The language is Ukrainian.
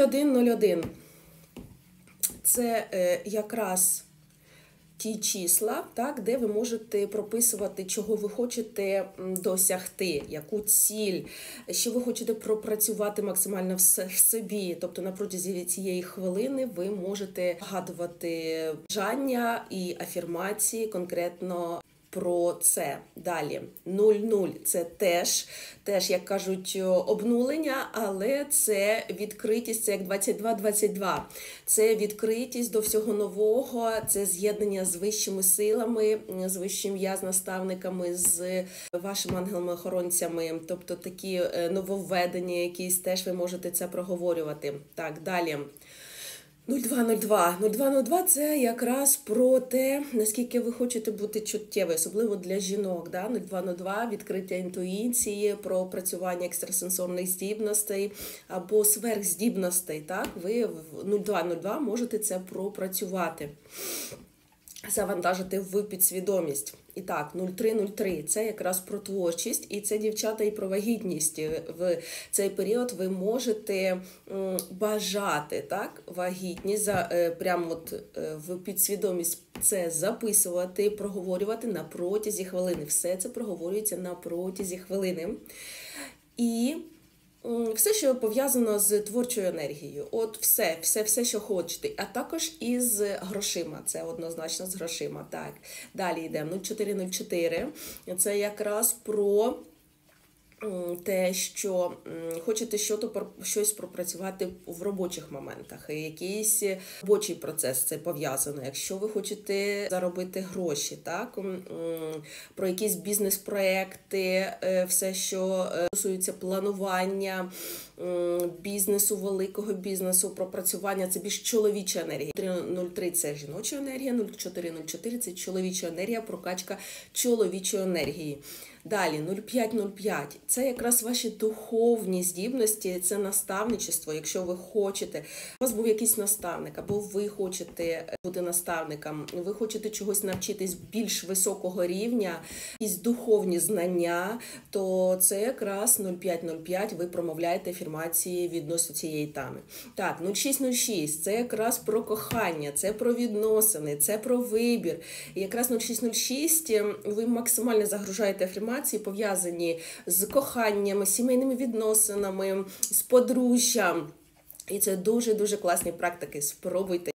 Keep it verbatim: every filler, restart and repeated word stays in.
один нуль один. Це е, якраз ті числа, так, де ви можете прописувати, чого ви хочете досягти, яку ціль, що ви хочете пропрацювати максимально в собі. Тобто на протязі цієї хвилини ви можете згадувати бажання і афірмації конкретно про це. Далі. нуль нуль – це теж, теж, як кажуть, обнулення, але це відкритість, це як двадцять два двадцять два. Це відкритість до всього нового, це з'єднання з вищими силами, з вищим я, з наставниками, з вашими ангелами-охоронцями. Тобто такі нововведення якісь, теж ви можете це проговорювати. Так, далі. нуль два нуль два. нуль два нуль два – це якраз про те, наскільки ви хочете бути чуттєві, особливо для жінок. Да? нуль два нуль два – відкриття інтуїції, про опрацювання екстрасенсорних здібностей або сверхздібностей. Так? Ви в нуль два нуль два можете це пропрацювати, завантажити в підсвідомість. І так, нуль три нуль три – це якраз про творчість, і це, дівчата, і про вагітність. В цей період ви можете бажати, так, вагітність, прямо от в підсвідомість це записувати, проговорювати на протязі хвилини. Все це проговорюється на протязі хвилини. І все, що пов'язано з творчою енергією. От все, все, все, що хочете. А також із грошима. Це однозначно з грошима. Так. Далі йдемо. нуль чотири нуль чотири. Це якраз про те, що хочете щось пропрацювати в робочих моментах, якийсь робочий процес це пов'язано. Якщо ви хочете заробити гроші, так, про якісь бізнес-проекти, все, що стосується планування бізнесу, великого бізнесу, пропрацювання, це більш чоловіча енергія. нуль три це жіноча енергія, нуль чотири нуль чотири це чоловіча енергія, прокачка чоловічої енергії. Далі, нуль п'ять нуль п'ять – це якраз ваші духовні здібності, це наставничество, якщо ви хочете. У вас був якийсь наставник, або ви хочете бути наставником, ви хочете чогось навчитись більш високого рівня, якісь духовні знання, то це якраз нуль п'ять нуль п'ять, ви промовляєте афірмації відносно цієї теми. Так, нуль шість нуль шість – це якраз про кохання, це про відносини, це про вибір. І якраз нуль шість нуль шість ви максимально загружаєте афірмації, пов'язані з коханням, сімейними відносинами, з подружжям. І це дуже-дуже класні практики. Спробуйте.